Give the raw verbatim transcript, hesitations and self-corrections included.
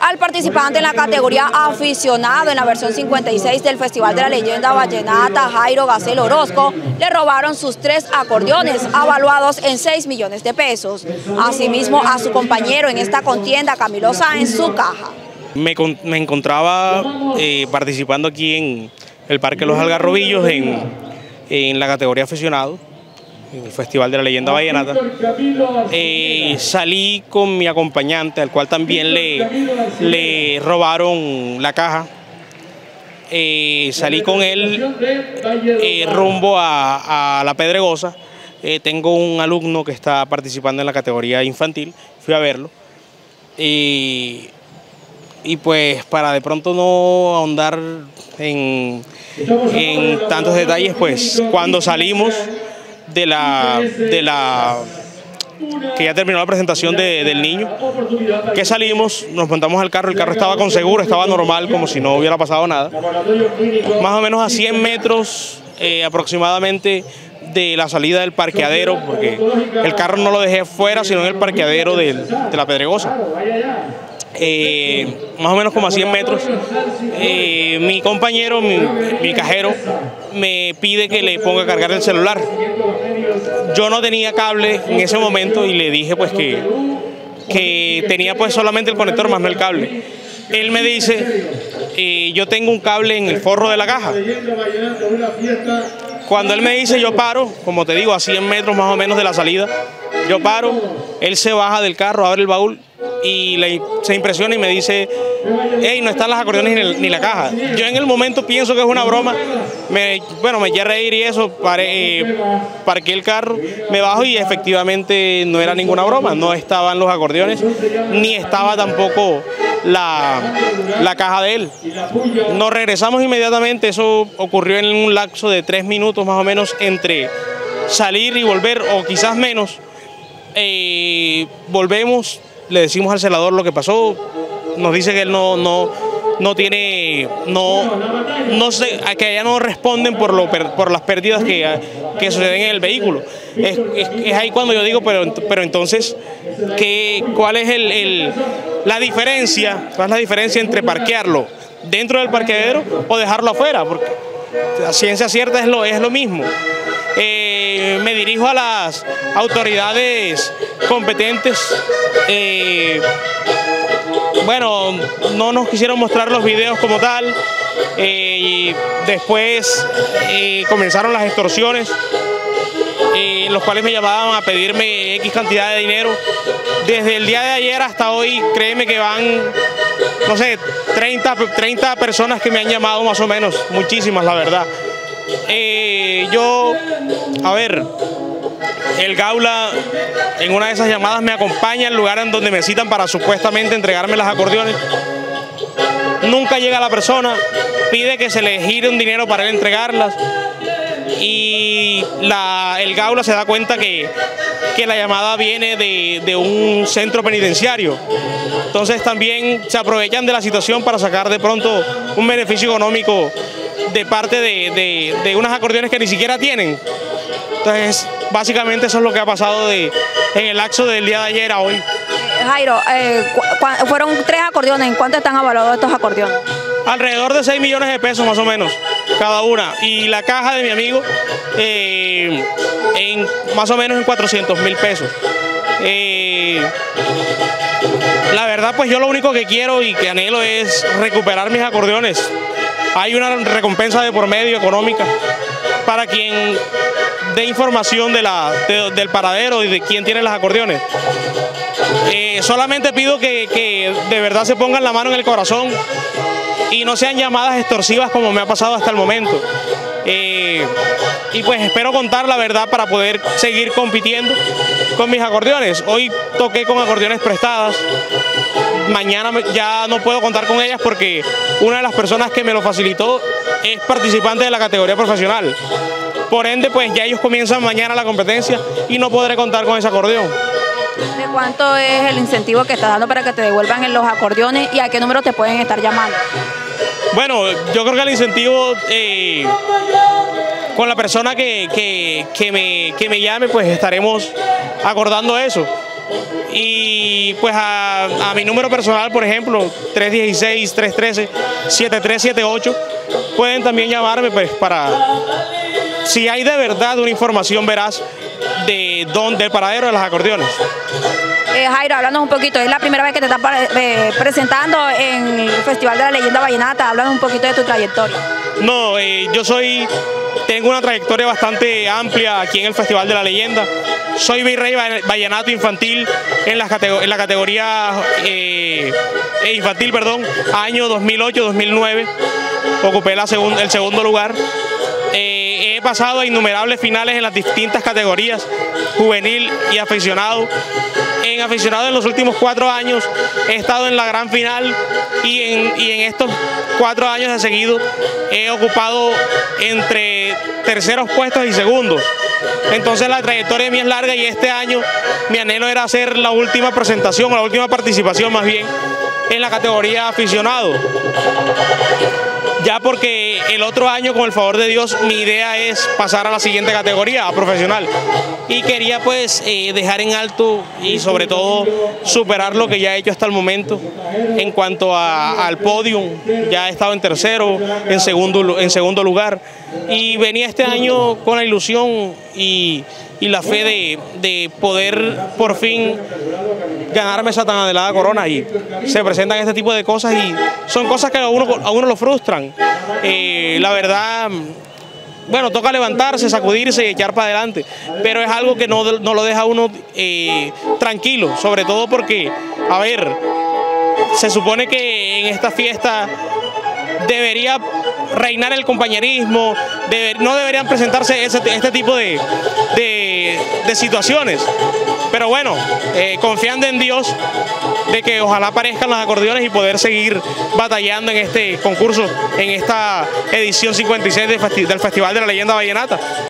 Al participante en la categoría aficionado en la versión cincuenta y seis del Festival de la Leyenda Vallenata, Jairo Gacel Orozco, le robaron sus tres acordeones, avaluados en seis millones de pesos. Asimismo, a su compañero en esta contienda, Camilo Sáenz, su caja. Me, me encontraba eh, participando aquí en el Parque Los Algarrobillos, en, en la categoría aficionado, en el Festival de la Leyenda Vallenata. Eh, salí con mi acompañante, al cual también le, le robaron la caja. Eh, salí con él eh, rumbo a, a La Pedregosa. Eh, tengo un alumno que está participando en la categoría infantil, fui a verlo. Eh, y pues para de pronto no ahondar en, en tantos detalles, pues cuando salimos de la, de la que ya terminó la presentación de, del niño, que salimos, nos montamos al carro, el carro estaba con seguro, estaba normal, como si no hubiera pasado nada, más o menos a cien metros eh, aproximadamente de la salida del parqueadero, porque el carro no lo dejé fuera, sino en el parqueadero de, de La Pedregosa. Eh, más o menos como a cien metros, eh, mi compañero, mi, mi cajero, me pide que le ponga a cargar el celular. Yo no tenía cable en ese momento y le dije pues que, que tenía pues solamente el conector más no el cable. Él me dice, eh, yo tengo un cable en el forro de la caja. Cuando él me dice, yo paro, como te digo, a cien metros más o menos de la salida, yo paro, él se baja del carro, abre el baúl y le, se impresiona y me dice, hey, no están las acordeones ni, el, ni la caja. Yo en el momento pienso que es una broma, me, bueno, me eché a reír y eso, paré, eh, parqué el carro, me bajo y efectivamente no era ninguna broma, no estaban los acordeones, ni estaba tampoco la, la caja de él. Nos regresamos inmediatamente, eso ocurrió en un lapso de tres minutos más o menos entre salir y volver, o quizás menos. Eh, volvemos, le decimos al celador lo que pasó, nos dice que él no, no, no tiene, no, no sé, que allá no responden por, lo, por las pérdidas que, que suceden en el vehículo. Es, es, es ahí cuando yo digo, pero, pero entonces, ¿qué, ¿cuál es el, el, la diferencia? ¿Cuál es la diferencia entre parquearlo dentro del parqueadero o dejarlo afuera? Porque la ciencia cierta es lo, es lo mismo. Eh, me dirijo a las autoridades competentes. Eh, bueno, no nos quisieron mostrar los videos como tal. Eh, y después eh, comenzaron las extorsiones, eh, en los cuales me llamaban a pedirme X cantidad de dinero. Desde el día de ayer hasta hoy, créeme que van, no sé, treinta, treinta personas que me han llamado más o menos, muchísimas la verdad. Eh, yo, a ver, el Gaula en una de esas llamadas me acompaña al lugar en donde me citan para supuestamente entregarme las acordeones. Nunca llega la persona, pide que se le gire un dinero para él entregarlas y la, el Gaula se da cuenta que, que la llamada viene de, de un centro penitenciario. Entonces también se aprovechan de la situación para sacar de pronto un beneficio económico de parte de, de, de unas acordeones que ni siquiera tienen. Entonces, básicamente eso es lo que ha pasado de, en el lapso del día de ayer a hoy. Jairo, eh, fueron tres acordeones, ¿en cuánto están avaluados estos acordeones? Alrededor de seis millones de pesos más o menos, cada una. Y la caja de mi amigo, eh, en, más o menos en cuatrocientos mil pesos. Eh, la verdad, pues yo lo único que quiero y que anhelo es recuperar mis acordeones. Hay una recompensa de por medio económica para quien dé información de la, de, del paradero y de quién tiene las acordeones. Eh, solamente pido que, que de verdad se pongan la mano en el corazón y no sean llamadas extorsivas como me ha pasado hasta el momento. Eh, y pues espero contar la verdad para poder seguir compitiendo con mis acordeones. Hoy toqué con acordeones prestadas. Mañana ya no puedo contar con ellas porque una de las personas que me lo facilitó es participante de la categoría profesional. Por ende, pues ya ellos comienzan mañana la competencia y no podré contar con ese acordeón. ¿De cuánto es el incentivo que estás dando para que te devuelvan en los acordeones y a qué número te pueden estar llamando? Bueno, yo creo que el incentivo eh, con la persona que, que, que, me, que me llame, pues estaremos acordando eso. Y pues a, a mi número personal, por ejemplo, tres uno seis, tres uno tres, siete tres siete ocho, pueden también llamarme pues para, si hay de verdad una información veraz de dónde, del paradero de los acordeones. Eh, Jairo, háblanos un poquito, es la primera vez que te estás eh, presentando en el Festival de la Leyenda Vallenata, háblanos un poquito de tu trayectoria. No, eh, yo soy, tengo una trayectoria bastante amplia aquí en el Festival de la Leyenda. Soy virrey vallenato infantil en la, en la categoría eh, infantil, perdón, año dos mil ocho dos mil nueve, ocupé la segun, el segundo lugar. Eh, he pasado a innumerables finales en las distintas categorías, juvenil y aficionado. En aficionado en los últimos cuatro años he estado en la gran final y en, y en estos cuatro años de seguido he ocupado entre terceros puestos y segundos. Entonces la trayectoria mía es larga y este año mi anhelo era hacer la última presentación, o la última participación más bien, en la categoría aficionado. Ya porque el otro año, con el favor de Dios, mi idea es pasar a la siguiente categoría, a profesional. Y quería pues eh, dejar en alto y sobre todo superar lo que ya he hecho hasta el momento en cuanto a, al podium. Ya he estado en tercero, en segundo, en segundo lugar. Y venía este año con la ilusión y, y la fe de, de poder por fin ganarme esa tan anhelada corona, y se presentan este tipo de cosas y son cosas que a uno, a uno lo frustran. Eh, la verdad, bueno, toca levantarse, sacudirse y echar para adelante, pero es algo que no, no lo deja uno eh, tranquilo, sobre todo porque, a ver, se supone que en esta fiesta debería reinar el compañerismo, debe, no deberían presentarse ese, este tipo de, de, de situaciones. Pero bueno, eh, confiando en Dios de que ojalá aparezcan los acordeones y poder seguir batallando en este concurso, en esta edición cincuenta y seis del Festival de la Leyenda Vallenata.